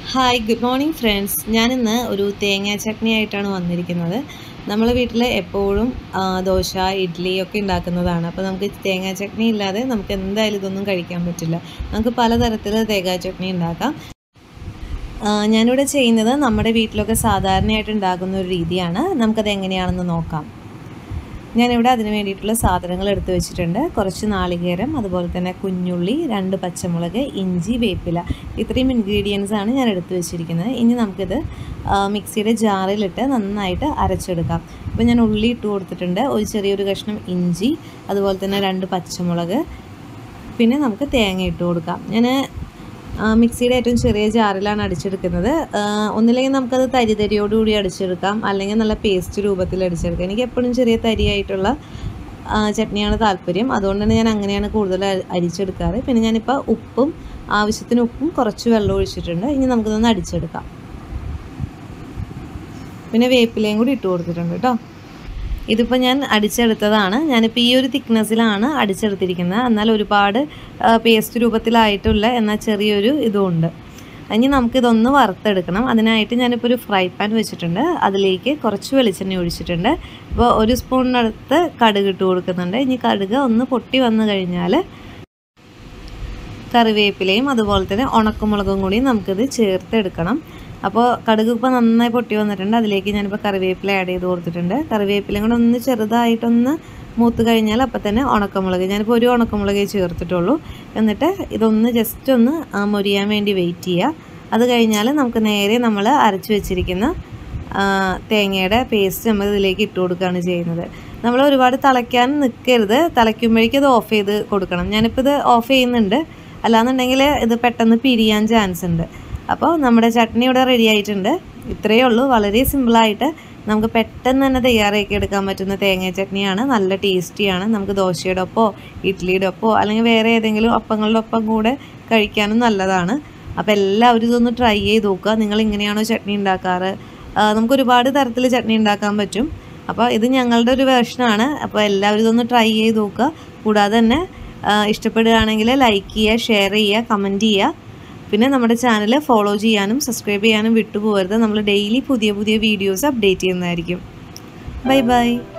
Hi good morning friends. ഞാനിന്ന് ഒരു തേങ്ങാ ചട്നി ആയിട്ടാണ് വന്നിരിക്കുന്നത്. നമ്മൾ വീട്ടിൽ എപ്പോഴും ദോശ, ഇഡ്ഡലി ഒക്കെ ഉണ്ടാക്കുന്നതാണ്. അപ്പോൾ നമുക്ക് തേങ്ങാ ചട്നി ഇല്ലാതെ നമുക്ക് എന്തായാലും ഇതൊന്നും കഴിക്കാൻ പറ്റില്ല. നമുക്ക് പലതരത്തിൽ തേങ്ങാ ചട്നി ഉണ്ടാക്കാം. ഞാനിവിടെ ചെയ്യുന്നത് നമ്മുടെ വീട്ടിലൊക്കെ സാധാരണയായിട്ട് ഉണ്ടാക്കുന്ന ഒരു രീതിയാണ്. നമുക്കത് എങ്ങനെയാണെന്ന് നോക്കാം. ഞാനിവിടെ അതിന് വേണ്ടിയിട്ടുള്ള സാധനങ്ങൾ എടുത്തു വെച്ചിട്ടുണ്ട്. കുറച്ച് നാളികേരം, അതുപോലെ തന്നെ കുഞ്ഞുള്ളി, 2 പച്ചമുളക്, ഇഞ്ചി, വേപ്പില, ഇത്രയും ഇൻഗ്രീഡിയൻസാണ് ഞാൻ എടുത്തു വെച്ചിരിക്കുന്നത്. ഇനി നമുക്കിത് മിക്സിയുടെ ജാറിലിട്ട് നന്നായിട്ട് അരച്ചെടുക്കാം. അപ്പോൾ ഞാൻ ഉള്ളി ഇട്ട് കൊടുത്തിട്ടുണ്ട്, ഒരു ചെറിയൊരു കഷ്ണം ഇഞ്ചി, അതുപോലെ തന്നെ 2 പച്ചമുളക്, പിന്നെ നമുക്ക് തേങ്ങ ഇട്ട് കൊടുക്കാം. ഞാൻ മിക്സിയുടെ ഏറ്റവും ചെറിയ ജാറിലാണ് അടിച്ചെടുക്കുന്നത്. ഒന്നില്ലെങ്കിൽ നമുക്കത് തരിയോടുകൂടി അടിച്ചെടുക്കാം, അല്ലെങ്കിൽ നല്ല പേസ്റ്റ് രൂപത്തിൽ അടിച്ചെടുക്കാം. എനിക്ക് എപ്പോഴും ചെറിയ തരിയായിട്ടുള്ള ചട്നിയാണ് താല്പര്യം. അതുകൊണ്ട് തന്നെ ഞാൻ അങ്ങനെയാണ് കൂടുതൽ അരിച്ചെടുക്കാറ്. പിന്നെ ഞാനിപ്പോൾ ആവശ്യത്തിന് ഉപ്പും കുറച്ച് വെള്ളം ഒഴിച്ചിട്ടുണ്ട്. ഇനി നമുക്കിതൊന്ന് അടിച്ചെടുക്കാം. പിന്നെ വേപ്പിലയും കൂടി ഇട്ട് കൊടുത്തിട്ടുണ്ട് കേട്ടോ. ഇതിപ്പോൾ ഞാൻ അടിച്ചെടുത്തതാണ്. ഞാനിപ്പോൾ ഈ ഒരു തിക്നെസ്സിലാണ് അടിച്ചെടുത്തിരിക്കുന്നത്. എന്നാൽ ഒരുപാട് പേസ്റ്റ് രൂപത്തിലായിട്ടുള്ള എന്നാൽ ചെറിയൊരു ഇതുമുണ്ട്. ഇനി നമുക്കിതൊന്ന് വറുത്തെടുക്കണം. അതിനായിട്ട് ഞാനിപ്പോൾ ഒരു ഫ്രൈ പാൻ വെച്ചിട്ടുണ്ട്. അതിലേക്ക് കുറച്ച് വെളിച്ചെണ്ണ ഒഴിച്ചിട്ടുണ്ട്. അപ്പോൾ 1 സ്പൂണിനടുത്ത് കടുക് ഇട്ട് കൊടുക്കുന്നുണ്ട്. ഇനി കടുക് ഒന്ന് പൊട്ടി വന്നു കഴിഞ്ഞാൽ കറിവേപ്പിലയും അതുപോലെ തന്നെ ഉണക്കമുളകും കൂടി നമുക്കിത് ചേർത്തെടുക്കണം. അപ്പോൾ കടുക് ഇപ്പോൾ നന്നായി പൊട്ടി വന്നിട്ടുണ്ട്. അതിലേക്ക് ഞാനിപ്പോൾ കറിവേപ്പില ആഡ് ചെയ്ത് കൊടുത്തിട്ടുണ്ട്. കറിവേപ്പിലയും കൂടെ ഒന്ന് ചെറുതായിട്ടൊന്ന് മൂത്ത് കഴിഞ്ഞാൽ അപ്പോൾ തന്നെ ഉണക്കമുളക്, ഞാനിപ്പോൾ ഒരു ഉണക്കമുളകേ ചേർത്തിട്ടുള്ളൂ. എന്നിട്ട് ഇതൊന്ന് ജസ്റ്റ് ഒന്ന് മൊരിയാൻ വേണ്ടി വെയിറ്റ് ചെയ്യുക. അത് കഴിഞ്ഞാൽ നമുക്ക് നേരെ നമ്മൾ അരച്ച് വെച്ചിരിക്കുന്ന തേങ്ങയുടെ പേസ്റ്റ് നമ്മൾ ഇതിലേക്ക് ഇട്ട് കൊടുക്കുകയാണ് ചെയ്യുന്നത്. നമ്മൾ ഒരുപാട് തിളയ്ക്കാൻ നിൽക്കരുത്. തിളയ്ക്കുമ്പോഴേക്കും ഇത് ഓഫ് ചെയ്ത് കൊടുക്കണം. ഞാനിപ്പോൾ ഇത് ഓഫ് ചെയ്യുന്നുണ്ട്, അല്ലാന്നുണ്ടെങ്കിൽ ഇത് പെട്ടെന്ന് പിരിയാൻ ചാൻസ് ഉണ്ട്. അപ്പോൾ നമ്മുടെ ചട്നി ഇവിടെ റെഡി ആയിട്ടുണ്ട്. ഇത്രയേ ഉള്ളൂ. വളരെ സിമ്പിളായിട്ട് നമുക്ക് പെട്ടെന്ന് തന്നെ തയ്യാറാക്കി എടുക്കാൻ പറ്റുന്ന തേങ്ങ ചട്നിയാണ്. നല്ല ടേസ്റ്റിയാണ്. നമുക്ക് ദോശയുടെ ഒപ്പമോ ഇഡ്ഡലിയുടെ ഒപ്പമോ അല്ലെങ്കിൽ വേറെ ഏതെങ്കിലും അപ്പങ്ങളുടെ ഒപ്പം കൂടെ കഴിക്കാനും നല്ലതാണ്. അപ്പോൾ എല്ലാവരും ഇതൊന്ന് ട്രൈ ചെയ്ത് നോക്കുക. നിങ്ങൾ ഇങ്ങനെയാണോ ചട്നി ഉണ്ടാക്കാറ്? നമുക്ക് ഒരുപാട് തരത്തിൽ ചട്നി ഉണ്ടാക്കാൻ പറ്റും. അപ്പോൾ ഇത് ഞങ്ങളുടെ ഒരു വേർഷനാണ്. അപ്പോൾ എല്ലാവരും ഇതൊന്ന് ട്രൈ ചെയ്ത് നോക്കുക. കൂടാതെ തന്നെ ഇഷ്ടപ്പെടുകയാണെങ്കിൽ ലൈക്ക് ചെയ്യുക, ഷെയർ ചെയ്യുക, കമൻറ്റ് ചെയ്യുക. പിന്നെ നമ്മുടെ ചാനൽ ഫോളോ ചെയ്യാനും സബ്സ്ക്രൈബ് ചെയ്യാനും വിട്ടുപോകരുത്. നമ്മൾ ഡെയിലി പുതിയ വീഡിയോസ് അപ്ഡേറ്റ് ചെയ്യുന്നതായിരിക്കും. Bye by.